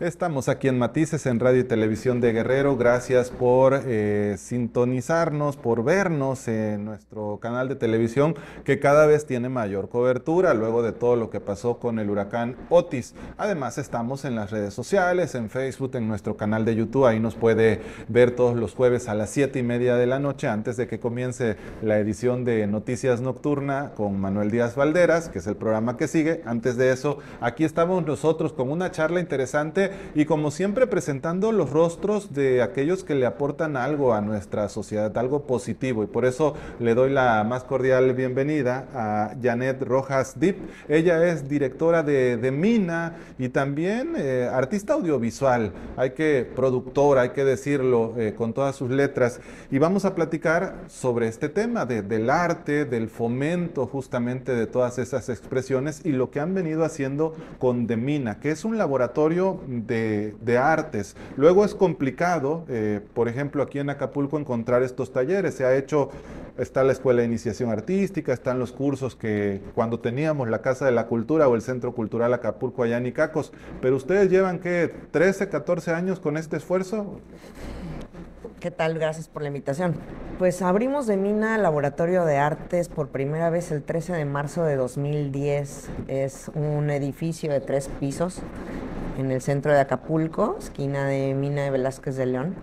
Estamos aquí en Matices, en Radio y Televisión de Guerrero. Gracias por sintonizarnos, por vernos en nuestro canal de televisión que cada vez tiene mayor cobertura luego de todo lo que pasó con el huracán Otis. Además, estamos en las redes sociales, en Facebook, en nuestro canal de YouTube. Ahí nos puede ver todos los jueves a las 7:30 de la noche antes de que comience la edición de Noticias Nocturna con Manuel Díaz Valderas, que es el programa que sigue. Antes de eso, aquí estamos nosotros con una charla interesante y como siempre presentando los rostros de aquellos que le aportan algo a nuestra sociedad, algo positivo, y por eso le doy la más cordial bienvenida a Janet Rojas Dip. Ella es directora de Mina y también artista audiovisual, productora, hay que decirlo con todas sus letras, y vamos a platicar sobre este tema del arte, del fomento justamente de todas esas expresiones y lo que han venido haciendo con de Mina, que es un laboratorio de artes. Luego es complicado, por ejemplo, aquí en Acapulco encontrar estos talleres. Está la Escuela de Iniciación Artística, están los cursos que cuando teníamos la Casa de la Cultura o el Centro Cultural Acapulco allá en Icacos, pero ustedes llevan, ¿qué? 13, 14 años con este esfuerzo. ¿Qué tal? Gracias por la invitación. Pues abrimos de Mina Laboratorio de Artes por primera vez el 13 de marzo de 2010. Es un edificio de 3 pisos en el centro de Acapulco, esquina de Mina de Velázquez de León.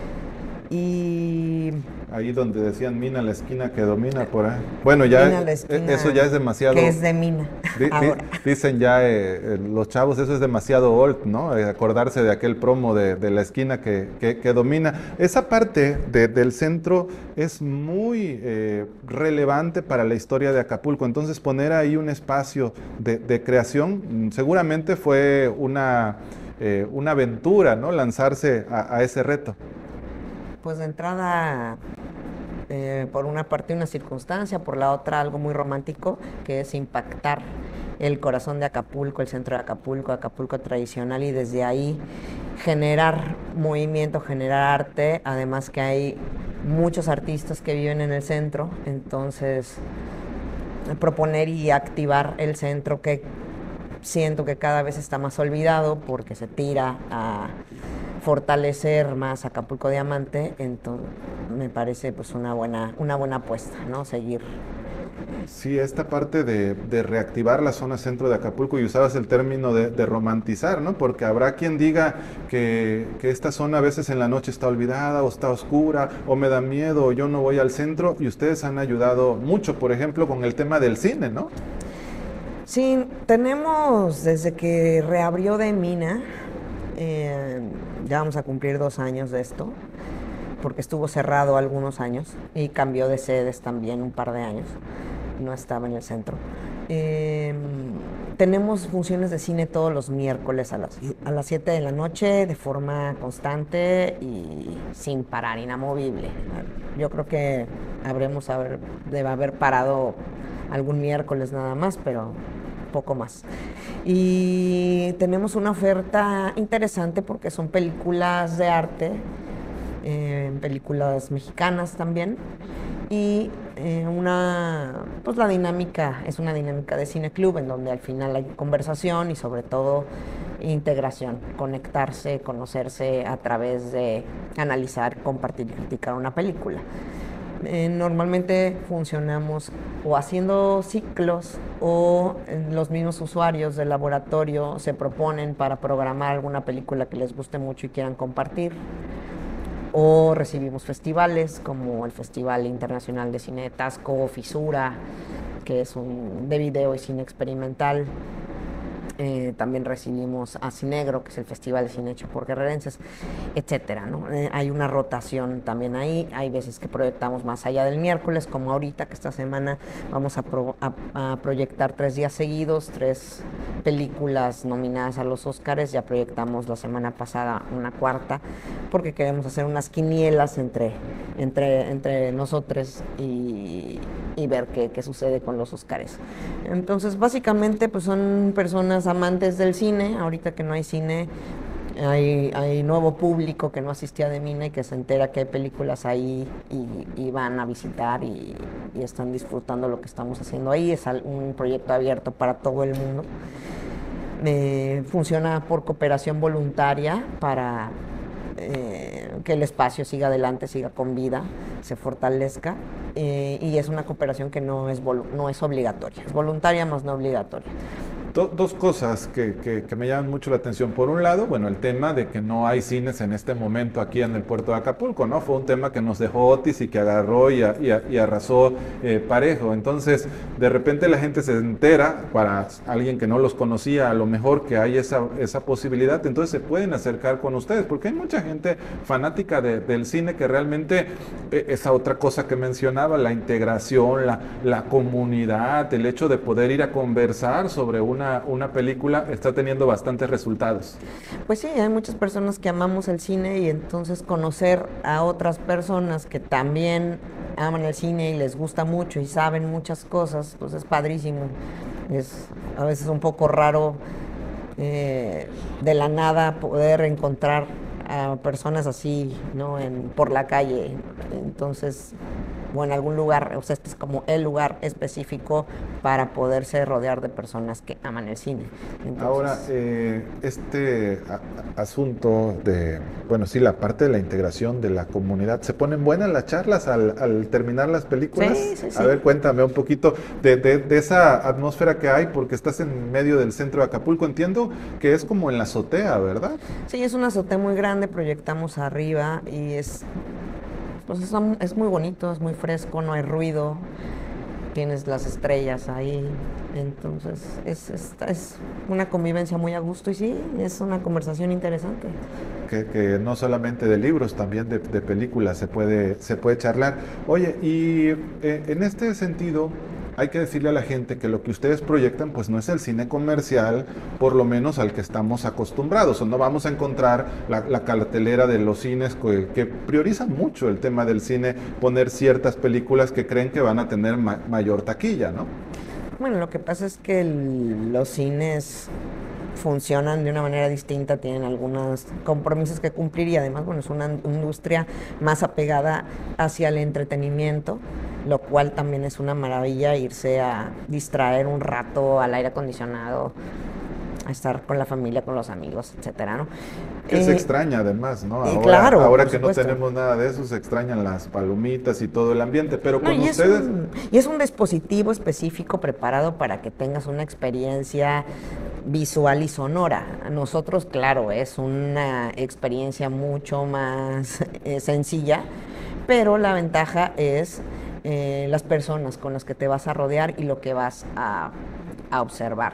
Y ahí donde decían Mina, la esquina que domina por ahí. Bueno, ya Mina, la esquina eso ya es demasiado. que es de Mina. Dicen ya los chavos, eso es demasiado old, ¿no? Acordarse de aquel promo de la esquina que domina. Esa parte del centro es muy relevante para la historia de Acapulco. Entonces poner ahí un espacio de creación seguramente fue una aventura, ¿no? Lanzarse a ese reto. Pues de entrada, por una parte una circunstancia, por la otra algo muy romántico, que es impactar el corazón de Acapulco, el centro de Acapulco, Acapulco tradicional, y desde ahí generar movimiento, generar arte. Además que hay muchos artistas que viven en el centro, entonces proponer y activar el centro, que siento que cada vez está más olvidado porque se tira a fortalecer más Acapulco Diamante. Entonces me parece pues una buena apuesta, ¿no? Seguir. Sí, esta parte de reactivar la zona centro de Acapulco, y usabas el término de romantizar, ¿no? Porque habrá quien diga que esta zona a veces en la noche está olvidada o está oscura o me da miedo o yo no voy al centro, y ustedes han ayudado mucho, por ejemplo, con el tema del cine, ¿no? Sí, tenemos desde que reabrió de Mina, ya vamos a cumplir 2 años de esto, porque estuvo cerrado algunos años y cambió de sedes también un par de años, no estaba en el centro. Tenemos funciones de cine todos los miércoles a las 7 de la noche de forma constante y sin parar, inamovible. Yo creo que debe haber parado algún miércoles nada más, pero poco más. Y tenemos una oferta interesante porque son películas de arte, películas mexicanas también, y pues la dinámica es una dinámica de cine club en donde al final hay conversación y sobre todo integración, conectarse, conocerse a través de analizar, compartir y criticar una película. Normalmente funcionamos o haciendo ciclos o los mismos usuarios del laboratorio se proponen para programar alguna película que les guste mucho y quieran compartir, o recibimos festivales como el Festival Internacional de Cine de Tasco o Fisura, que es de video y cine experimental. También recibimos a Cinegro, que es el Festival de Cine hecho por guerrerenses, etcétera, ¿no? Hay una rotación también ahí. Hay veces que proyectamos más allá del miércoles, como ahorita, que esta semana vamos a proyectar 3 días seguidos, 3 películas nominadas a los Óscares. Ya proyectamos la semana pasada una cuarta, porque queremos hacer unas quinielas entre nosotros y ver qué sucede con los Óscares. Entonces, básicamente, pues son personas amantes del cine. Ahorita que no hay cine, hay nuevo público que no asistía de Mina y que se entera que hay películas ahí y van a visitar y están disfrutando lo que estamos haciendo ahí. Es un proyecto abierto para todo el mundo. Funciona por cooperación voluntaria para que el espacio siga adelante, siga con vida, se fortalezca, y es una cooperación que no es obligatoria, es voluntaria más no obligatoria. Dos cosas que me llaman mucho la atención. Por un lado, bueno, el tema de que no hay cines en este momento aquí en el puerto de Acapulco, ¿no? Fue un tema que nos dejó Otis y que agarró y arrasó parejo. Entonces, de repente la gente se entera, para alguien que no los conocía, a lo mejor que hay esa posibilidad, entonces se pueden acercar con ustedes, porque hay mucha gente fanática del cine que realmente, esa otra cosa que mencionaba, la integración, la comunidad, el hecho de poder ir a conversar sobre una película está teniendo bastantes resultados. Pues sí, hay muchas personas que amamos el cine y entonces conocer a otras personas que también aman el cine y les gusta mucho y saben muchas cosas, pues es padrísimo. Es a veces un poco raro de la nada poder encontrar a personas así, ¿no? Por la calle. Entonces, o en algún lugar, o sea, este es como el lugar específico para poderse rodear de personas que aman el cine. Entonces, ahora, asunto de, bueno, sí, la parte de la integración de la comunidad, ¿se ponen buenas las charlas al terminar las películas? Sí. A ver, cuéntame un poquito de esa atmósfera que hay, porque estás en medio del centro de Acapulco, entiendo que es como en la azotea, ¿verdad? Sí, es una azotea muy grande, proyectamos arriba y pues es muy bonito, es muy fresco, no hay ruido, tienes las estrellas ahí, entonces es una convivencia muy a gusto y sí, es una conversación interesante. Que no solamente de libros, también de películas se puede charlar. Oye, y en este sentido, hay que decirle a la gente que lo que ustedes proyectan pues no es el cine comercial, por lo menos al que estamos acostumbrados, o no vamos a encontrar la cartelera de los cines que priorizan mucho el tema del cine, poner ciertas películas que creen que van a tener mayor taquilla, ¿no? Bueno, lo que pasa es que los cines funcionan de una manera distinta, tienen algunos compromisos que cumplir y además, bueno, es una industria más apegada hacia el entretenimiento, lo cual también es una maravilla, irse a distraer un rato al aire acondicionado, a estar con la familia, con los amigos, etcétera, ¿no? Que se extraña además, ¿no? Ahora que supuesto. No tenemos nada de eso, se extrañan las palomitas y todo el ambiente, pero no, con ustedes... es un dispositivo específico preparado para que tengas una experiencia visual y sonora. A nosotros, claro, es una experiencia mucho más sencilla, pero la ventaja es las personas con las que te vas a rodear y lo que vas a observar.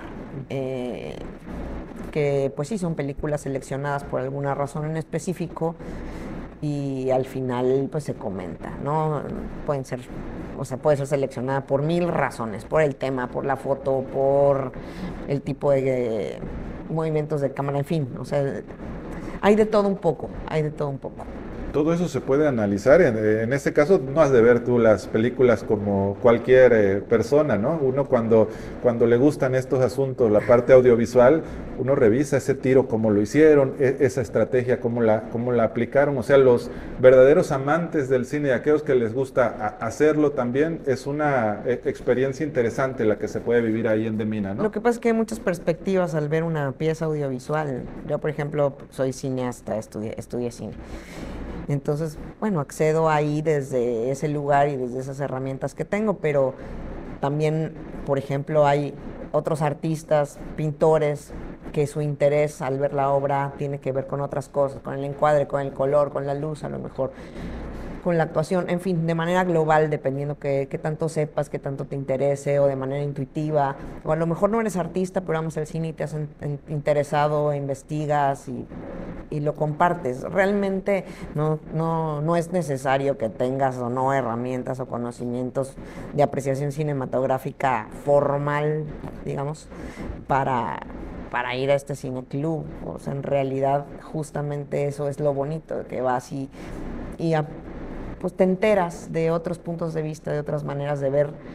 Que pues sí, son películas seleccionadas por alguna razón en específico y al final pues se comenta, ¿no? Puede ser seleccionada por 1000 razones, por el tema, por la foto, por el tipo de movimientos de cámara, en fin, o sea, hay de todo un poco. Todo eso se puede analizar. En este caso, no has de ver tú las películas como cualquier persona, ¿no? Uno cuando le gustan estos asuntos, la parte audiovisual, uno revisa ese tiro, cómo lo hicieron, esa estrategia, cómo la aplicaron. O sea, los verdaderos amantes del cine y aquellos que les gusta hacerlo también, es una experiencia interesante la que se puede vivir ahí en Demina, ¿no? Lo que pasa es que hay muchas perspectivas al ver una pieza audiovisual. Yo, por ejemplo, soy cineasta, estudié cine. Entonces, bueno, accedo ahí desde ese lugar y desde esas herramientas que tengo, pero también, por ejemplo, hay otros artistas, pintores, que su interés al ver la obra tiene que ver con otras cosas, con el encuadre, con el color, con la luz, a lo mejor, con la actuación, en fin, de manera global, dependiendo qué tanto sepas, qué tanto te interese, o de manera intuitiva, o a lo mejor no eres artista, pero amas el cine y te has interesado, investigas y lo compartes. Realmente no es necesario que tengas o no herramientas o conocimientos de apreciación cinematográfica formal, digamos, para ir a este cineclub. O sea, en realidad justamente eso es lo bonito, que vas y pues te enteras de otros puntos de vista, de otras maneras de ver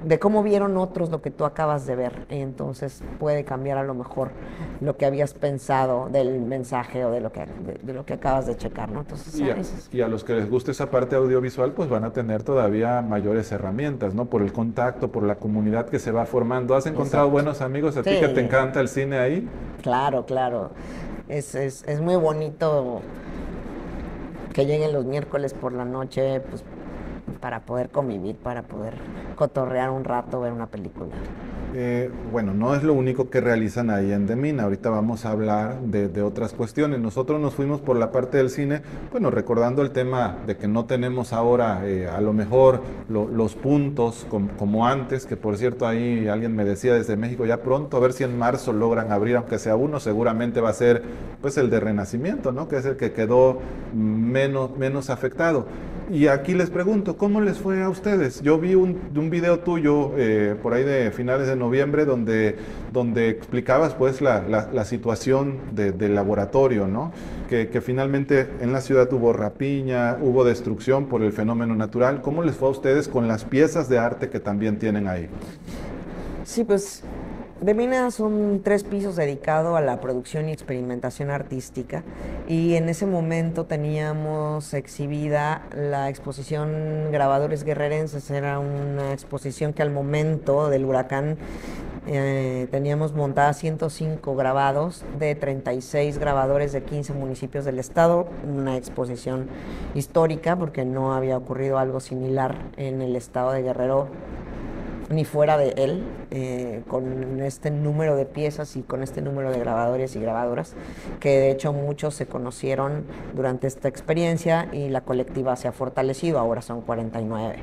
de cómo vieron otros lo que tú acabas de ver. Entonces puede cambiar a lo mejor lo que habías pensado del mensaje o de lo que acabas de checar, ¿no? Entonces, y a los que les guste esa parte audiovisual, pues van a tener todavía mayores herramientas, ¿no? Por el contacto, por la comunidad que se va formando. ¿Has encontrado buenos amigos a ti que te encanta el cine ahí? Claro, claro. Es muy bonito que lleguen los miércoles por la noche, pues, para poder convivir, para poder cotorrear un rato, ver una película. Bueno, no es lo único que realizan ahí en Demina. Ahorita vamos a hablar de otras cuestiones. Nosotros nos fuimos por la parte del cine, bueno, recordando el tema de que no tenemos ahora a lo mejor los puntos como antes, que por cierto ahí alguien me decía desde México, ya pronto, a ver si en marzo logran abrir, aunque sea uno, seguramente va a ser pues el de Renacimiento, ¿no? Que es el que quedó menos afectado. Y aquí les pregunto, ¿cómo les fue a ustedes? Yo vi un video tuyo por ahí de finales de noviembre donde explicabas pues la situación del laboratorio, ¿no? Que finalmente en la ciudad hubo rapiña, hubo destrucción por el fenómeno natural. ¿Cómo les fue a ustedes con las piezas de arte que también tienen ahí? Sí, pues Demina son 3 pisos dedicados a la producción y experimentación artística, y en ese momento teníamos exhibida la exposición Grabadores Guerrerenses. Era una exposición que al momento del huracán teníamos montada 105 grabados de 36 grabadores de 15 municipios del estado, una exposición histórica porque no había ocurrido algo similar en el estado de Guerrero ni fuera de él, con este número de piezas y con este número de grabadores y grabadoras, que de hecho muchos se conocieron durante esta experiencia y la colectiva se ha fortalecido, ahora son 49.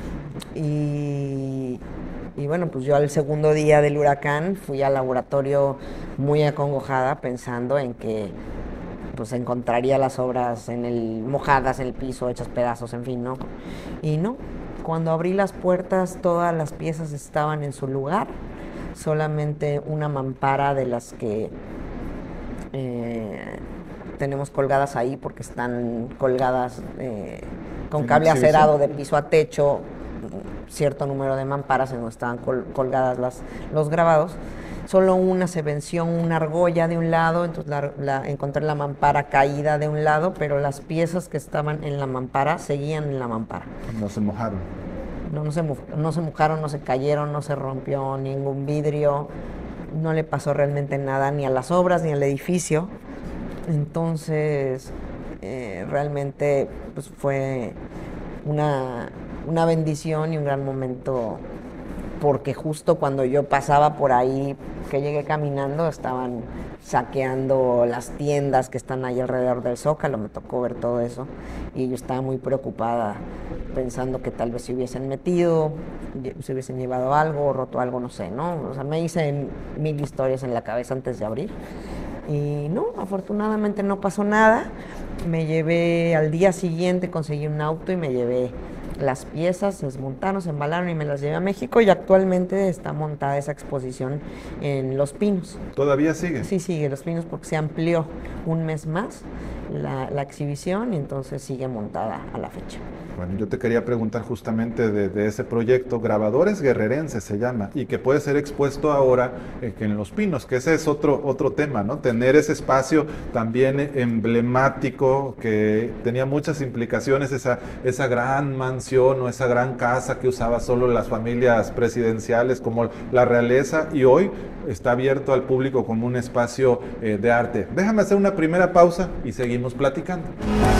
Y bueno, pues yo al segundo día del huracán fui al laboratorio muy acongojada, pensando en que pues encontraría las obras mojadas en el piso, hechas pedazos, en fin, ¿no? Y no, cuando abrí las puertas todas las piezas estaban en su lugar, solamente una mampara de las que tenemos colgadas ahí, porque están colgadas con cable acerado de piso a techo, cierto número de mamparas en donde estaban colgadas los grabados. Solo una se venció, una argolla de un lado, entonces encontré la mampara caída de un lado, pero las piezas que estaban en la mampara seguían en la mampara. No se mojaron. No se mojaron, no se cayeron, no se rompió ningún vidrio, no le pasó realmente nada ni a las obras ni al edificio. Entonces, realmente pues, fue una bendición y un gran momento, porque justo cuando yo pasaba por ahí, que llegué caminando, estaban saqueando las tiendas que están ahí alrededor del Zócalo. Me tocó ver todo eso y yo estaba muy preocupada, pensando que tal vez se hubiesen metido, se hubiesen llevado algo, roto algo, no sé, ¿no? O sea, me hice 1000 historias en la cabeza antes de abrir y no, afortunadamente no pasó nada. Me llevé al día siguiente, conseguí un auto y me llevé las piezas, se desmontaron, se embalaron y me las llevé a México, y actualmente está montada esa exposición en Los Pinos. ¿Todavía sigue? Sí, sigue Los Pinos, porque se amplió un mes más la exhibición, y entonces sigue montada a la fecha. Bueno, yo te quería preguntar justamente de ese proyecto, Grabadores Guerrerenses se llama, y que puede ser expuesto ahora en Los Pinos, que ese es otro tema, ¿no? Tener ese espacio también emblemático, que tenía muchas implicaciones, esa gran mansión o esa gran casa que usaba solo las familias presidenciales como la realeza, y hoy está abierto al público como un espacio de arte. Déjame hacer una primera pausa y seguimos platicando.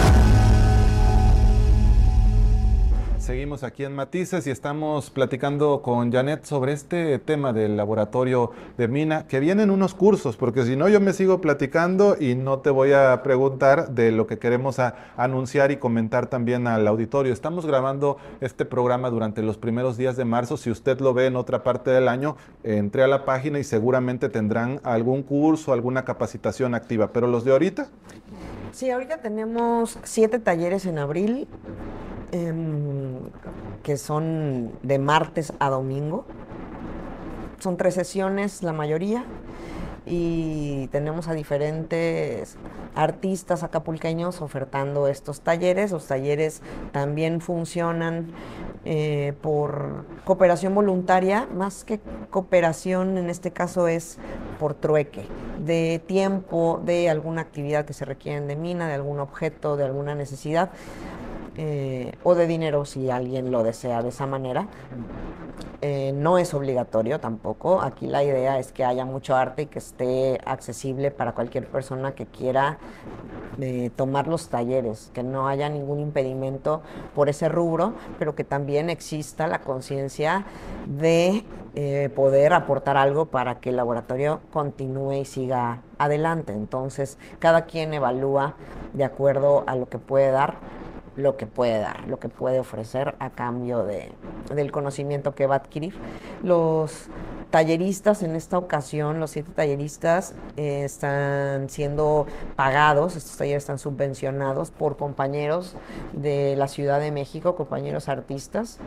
Seguimos aquí en Matices y estamos platicando con Janet sobre este tema del laboratorio de Mina, que vienen unos cursos, porque si no yo me sigo platicando y no te voy a preguntar de lo que queremos anunciar y comentar también al auditorio. Estamos grabando este programa durante los primeros días de marzo. Si usted lo ve en otra parte del año, entre a la página y seguramente tendrán algún curso, alguna capacitación activa. Pero los de ahorita... Sí, ahorita tenemos 7 talleres en abril, que son de martes a domingo. Son 3 sesiones la mayoría, y tenemos a diferentes artistas acapulqueños ofertando estos talleres. Los talleres también funcionan por cooperación voluntaria, más que cooperación, en este caso es por trueque de tiempo, de alguna actividad que se requiere de mina, de algún objeto, de alguna necesidad, o de dinero si alguien lo desea de esa manera. No es obligatorio tampoco. Aquí la idea es que haya mucho arte y que esté accesible para cualquier persona que quiera tomar los talleres, que no haya ningún impedimento por ese rubro, pero que también exista la conciencia de poder aportar algo para que el laboratorio continúe y siga adelante. Entonces, cada quien evalúa de acuerdo a lo que puede dar, lo que puede ofrecer a cambio del conocimiento que va a adquirir. Los talleristas en esta ocasión, los 7 talleristas, están siendo pagados, estos talleres están subvencionados por compañeros de la Ciudad de México, compañeros artistas,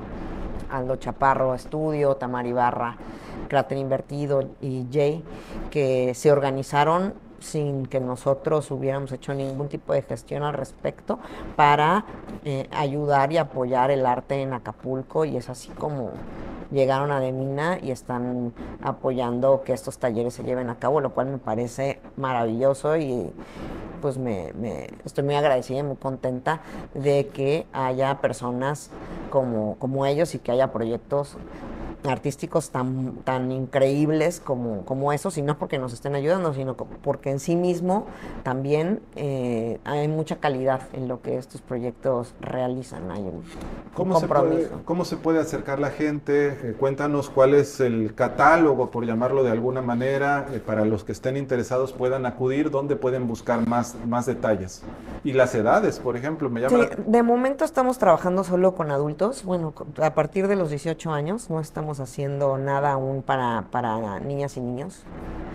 Aldo Chaparro Estudio, Tamar Ibarra, Cráter Invertido y Jay, que se organizaron sin que nosotros hubiéramos hecho ningún tipo de gestión al respecto para ayudar y apoyar el arte en Acapulco, y es así como llegaron a Demina y están apoyando que estos talleres se lleven a cabo, lo cual me parece maravilloso y pues estoy muy agradecida y muy contenta de que haya personas como ellos y que haya proyectos artísticos tan increíbles como esos, y no porque nos estén ayudando, sino porque en sí mismo también hay mucha calidad en lo que estos proyectos realizan. Hay un compromiso. ¿Cómo se puede acercar la gente? Cuéntanos cuál es el catálogo, por llamarlo de alguna manera, para los que estén interesados puedan acudir, dónde pueden buscar más detalles. Y las edades, por ejemplo, me llama. Sí, de momento estamos trabajando solo con adultos, bueno, a partir de los 18 años, no estamos haciendo nada aún para niñas y niños.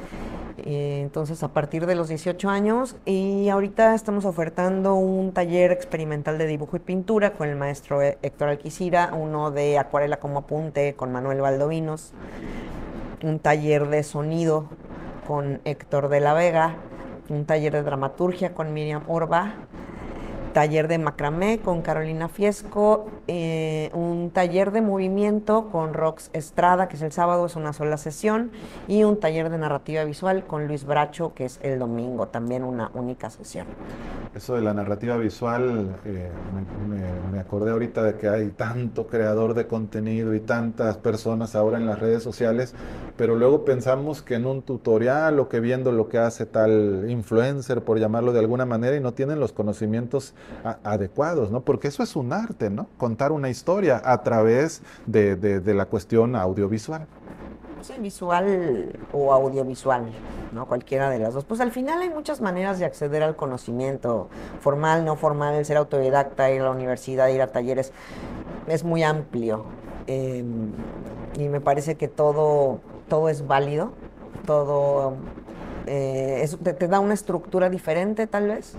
Entonces, a partir de los 18 años, y ahorita estamos ofertando un taller experimental de dibujo y pintura con el maestro Héctor Alquicira, uno de acuarela como apunte con Manuel Valdovinos, un taller de sonido con Héctor de la Vega, un taller de dramaturgia con Miriam Orba, taller de macramé con Carolina Fiesco, un taller de movimiento con Rox Estrada, que es el sábado, es una sola sesión, y un taller de narrativa visual con Luis Bracho, que es el domingo, también una única sesión. Eso de la narrativa visual, me acordé ahorita de que hay tanto creador de contenido y tantas personas ahora en las redes sociales, pero luego pensamos que en un tutorial o que viendo lo que hace tal influencer, por llamarlo de alguna manera, y no tienen los conocimientos adecuados, ¿no? Porque eso es un arte, ¿no? Contar una historia a través de la cuestión audiovisual. Sí, visual o audiovisual, ¿no? Cualquiera de las dos. Pues al final hay muchas maneras de acceder al conocimiento, formal, no formal, el ser autodidacta, ir a la universidad, ir a talleres, es muy amplio. Y me parece que todo es válido, todo te da una estructura diferente tal vez.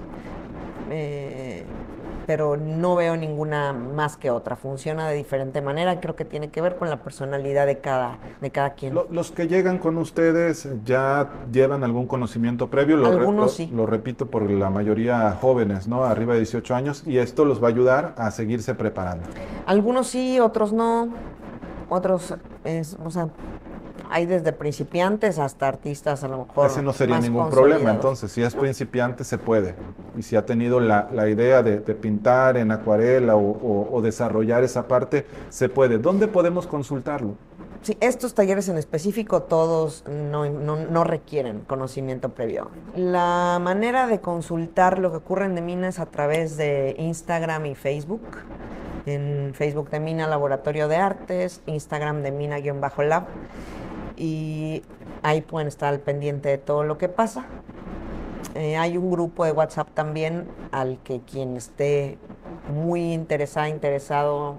Pero no veo ninguna más que otra. Funciona de diferente manera. Creo que tiene que ver con la personalidad de cada quien. Los que llegan con ustedes ya llevan algún conocimiento previo. Algunos sí. Lo repito, por la mayoría jóvenes, ¿no? Arriba de 18 años, y esto los va a ayudar a seguirse preparando. Algunos sí, otros no. Otros, o sea, hay desde principiantes hasta artistas a lo mejor. Ese no sería más ningún consolidados. problema, entonces, si es principiante se puede. Y si ha tenido la idea de pintar en acuarela o desarrollar esa parte, se puede. ¿Dónde podemos consultarlo? Sí, estos talleres en específico todos no requieren conocimiento previo. La manera de consultar lo que ocurre en Demina es a través de Instagram y Facebook. En Facebook Demina Laboratorio de Artes, Instagram Demina_lab, y ahí pueden estar al pendiente de todo lo que pasa. Hay un grupo de WhatsApp también al que quien esté muy interesado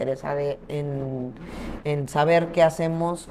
en saber qué hacemos,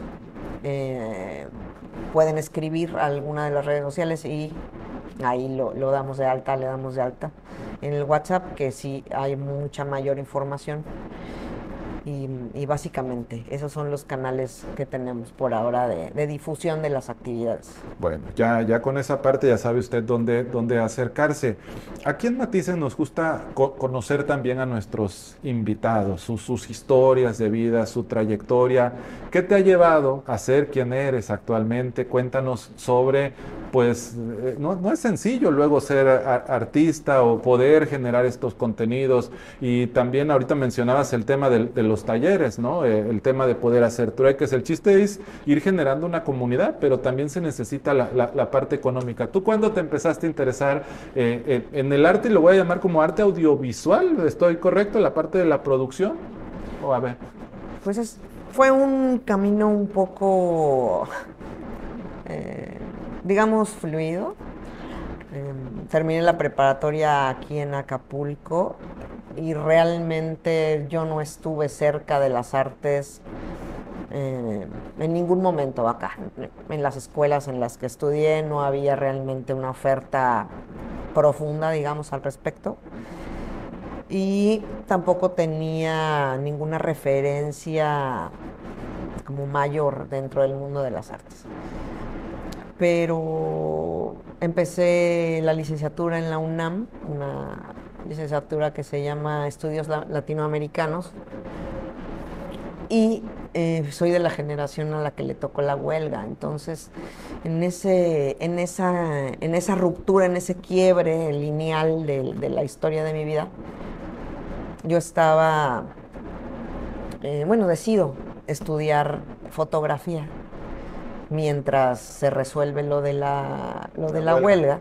pueden escribir a alguna de las redes sociales y ahí lo damos de alta, le damos de alta en el WhatsApp, que sí hay mucha mayor información. y básicamente esos son los canales que tenemos por ahora de difusión de las actividades. Bueno, ya con esa parte ya sabe usted dónde acercarse. Aquí en Matices nos gusta conocer también a nuestros invitados, sus historias de vida, su trayectoria. ¿Qué te ha llevado a ser quien eres actualmente? Cuéntanos sobre, pues, no es sencillo luego ser artista o poder generar estos contenidos. Y también ahorita mencionabas el tema de los talleres, ¿no? El tema de poder hacer trueques. El chiste es ir generando una comunidad, pero también se necesita la parte económica. ¿Tú cuándo te empezaste a interesar en el arte? Lo voy a llamar como arte audiovisual, ¿estoy correcto? La parte de la producción. O a ver. Pues fue un camino un poco, digamos, fluido. Terminé la preparatoria aquí en Acapulco y realmente yo no estuve cerca de las artes en ningún momento acá. En las escuelas en las que estudié no había realmente una oferta profunda, digamos, al respecto. Y tampoco tenía ninguna referencia como mayor dentro del mundo de las artes. Pero empecé la licenciatura en la UNAM, una licenciatura que se llama Estudios Latinoamericanos, y soy de la generación a la que le tocó la huelga. Entonces, en esa ruptura, en ese quiebre lineal de la historia de mi vida, yo estaba, decido estudiar fotografía mientras se resuelve lo de la huelga.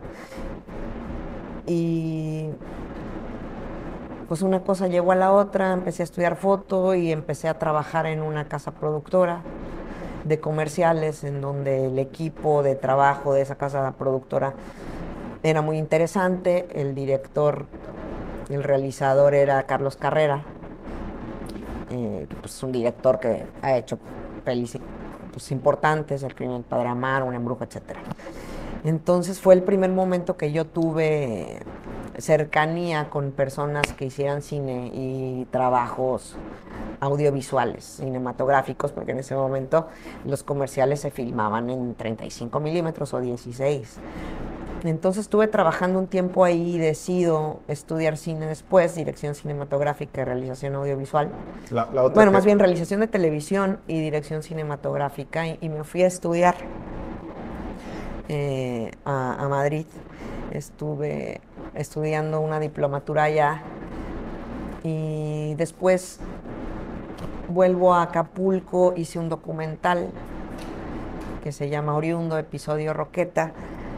Y pues una cosa llevó a la otra, empecé a estudiar foto y empecé a trabajar en una casa productora de comerciales, en donde el equipo de trabajo de esa casa productora era muy interesante. El director, el realizador era Carlos Carrera, pues un director que ha hecho pelis pues importantes, El crimen del padre Amaro, Una embruja, etc. Entonces fue el primer momento que yo tuve cercanía con personas que hicieran cine y trabajos audiovisuales, cinematográficos, porque en ese momento los comerciales se filmaban en 35 milímetros o 16. Entonces estuve trabajando un tiempo ahí y decido estudiar cine después, dirección cinematográfica y realización audiovisual. Más bien realización de televisión y dirección cinematográfica, y me fui a estudiar a Madrid. Estuve estudiando una diplomatura allá y después vuelvo a Acapulco, hice un documental que se llama Oriundo, episodio Roqueta,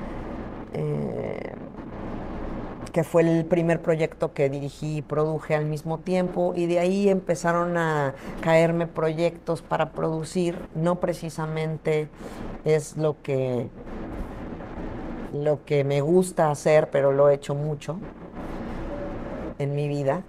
que fue el primer proyecto que dirigí y produje al mismo tiempo, y de ahí empezaron a caerme proyectos para producir. No precisamente es lo que me gusta hacer, pero lo he hecho mucho en mi vida.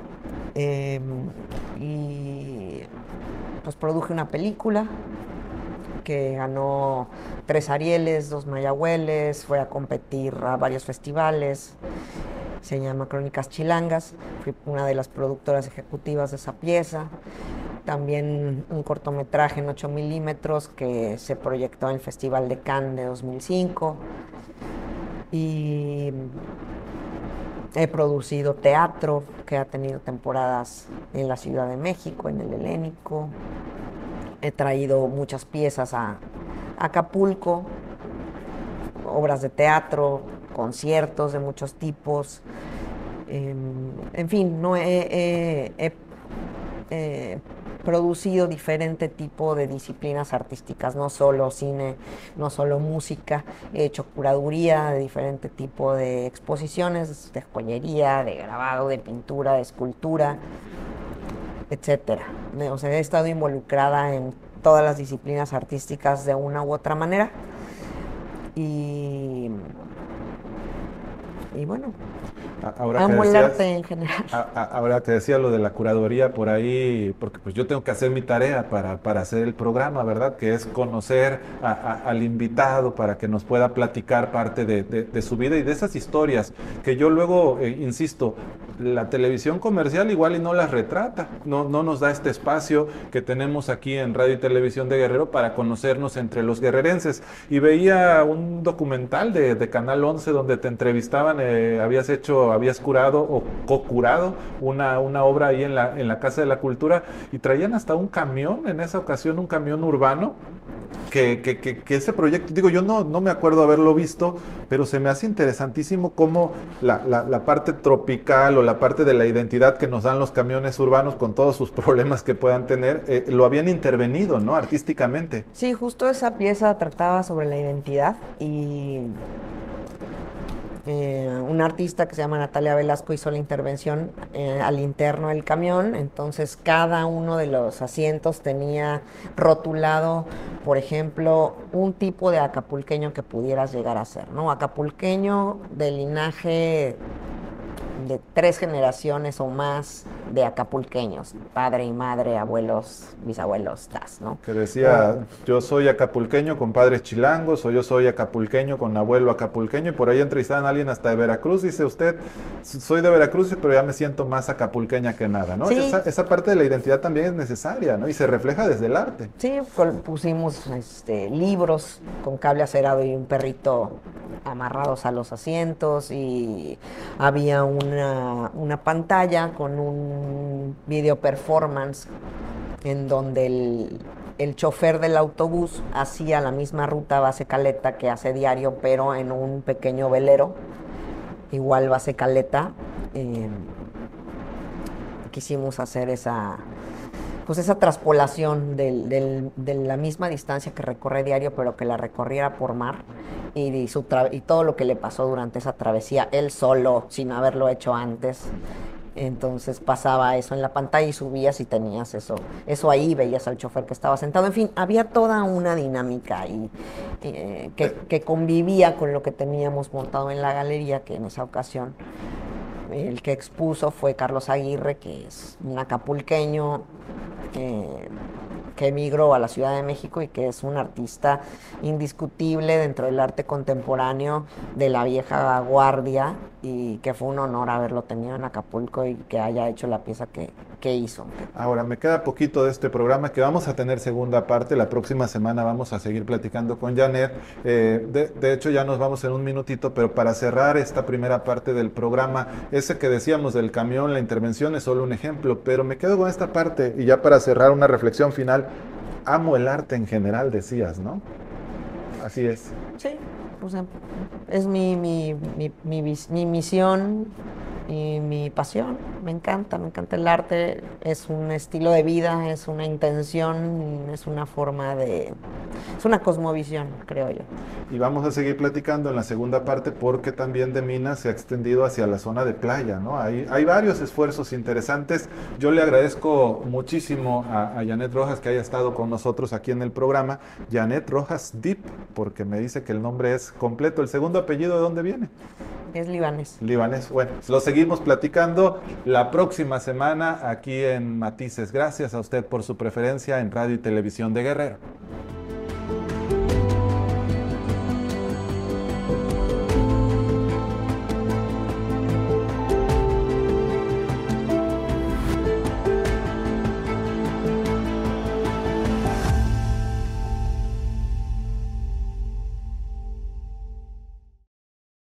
Y pues produje una película que ganó 3 Arieles, 2 Mayagüeles, fue a competir a varios festivales. Se llama Crónicas Chilangas. Fui una de las productoras ejecutivas de esa pieza. También un cortometraje en 8 milímetros que se proyectó en el Festival de Cannes de 2005. Y he producido teatro, que ha tenido temporadas en la Ciudad de México, en el Helénico. He traído muchas piezas a Acapulco, obras de teatro, conciertos de muchos tipos. En fin, no he producido diferente tipo de disciplinas artísticas, no solo cine, no solo música. He hecho curaduría de diferente tipo de exposiciones, de joyería, de grabado, de pintura, de escultura, etcétera. O sea, he estado involucrada en todas las disciplinas artísticas de una u otra manera. Y bueno, amo el arte en general. Ahora que decía lo de la curaduría por ahí, porque pues yo tengo que hacer mi tarea para hacer el programa, ¿verdad? Que es conocer al invitado para que nos pueda platicar parte de su vida y de esas historias que yo luego, insisto, la televisión comercial igual y no las retrata, no nos da este espacio que tenemos aquí en Radio y Televisión de Guerrero para conocernos entre los guerrerenses. Y veía un documental de Canal 11 donde te entrevistaban, habías curado o co-curado una obra ahí en la Casa de la Cultura, y traían hasta un camión, en esa ocasión un camión urbano, que ese proyecto, digo, yo no me acuerdo haberlo visto, pero se me hace interesantísimo cómo la parte tropical o la parte de la identidad que nos dan los camiones urbanos con todos sus problemas que puedan tener, lo habían intervenido, ¿no? Artísticamente. Sí, justo esa pieza trataba sobre la identidad y una artista que se llama Natalia Velasco hizo la intervención al interno del camión. Entonces cada uno de los asientos tenía rotulado, por ejemplo, un tipo de acapulqueño que pudieras llegar a ser, ¿no? Acapulqueño de linaje de 3 generaciones o más de acapulqueños, padre y madre, abuelos, bisabuelos, ¿no? Que decía, yo soy acapulqueño con padres chilangos, o yo soy acapulqueño con abuelo acapulqueño, y por ahí entrevistaban a alguien hasta de Veracruz, dice usted, soy de Veracruz, pero ya me siento más acapulqueña que nada, ¿no? Sí. Esa parte de la identidad también es necesaria, ¿no? Y se refleja desde el arte. Sí, pusimos libros con cable acerado y un perrito amarrados a los asientos, y había una pantalla con un video performance en donde el chofer del autobús hacía la misma ruta base Caleta que hace diario, pero en un pequeño velero, igual base Caleta. Quisimos hacer esa traspolación de la misma distancia que recorre diario, pero que la recorriera por mar, y todo lo que le pasó durante esa travesía, él solo, sin haberlo hecho antes. Entonces pasaba eso en la pantalla y subías y tenías eso ahí, veías al chofer que estaba sentado. En fin, había toda una dinámica ahí que convivía con lo que teníamos montado en la galería, que en esa ocasión el que expuso fue Carlos Aguirre, que es un acapulqueño que emigró a la Ciudad de México y que es un artista indiscutible dentro del arte contemporáneo de la vieja guardia, y que fue un honor haberlo tenido en Acapulco y que haya hecho la pieza que hizo. Ahora, me queda poquito de este programa, que vamos a tener segunda parte. La próxima semana vamos a seguir platicando con Janet. De hecho, ya nos vamos en un minutito, pero para cerrar esta primera parte del programa, ese que decíamos del camión, la intervención es solo un ejemplo, pero me quedo con esta parte, y ya para cerrar una reflexión final, amo el arte en general, decías, ¿no? Así es. Sí, o sea, es mi misión y mi pasión. Me encanta el arte, es un estilo de vida, es una intención, es una forma es una cosmovisión, creo yo. Y vamos a seguir platicando en la segunda parte, porque también de Minas se ha extendido hacia la zona de playa, ¿no? Hay varios esfuerzos interesantes. Yo le agradezco muchísimo a Janet Rojas que haya estado con nosotros aquí en el programa. Janet Rojas Deep, porque me dice que el nombre es completo. ¿El segundo apellido de dónde viene? Es libanés. Libanés. Bueno, lo seguimos platicando la próxima semana aquí en Matices. Gracias a usted por su preferencia en Radio y Televisión de Guerrero.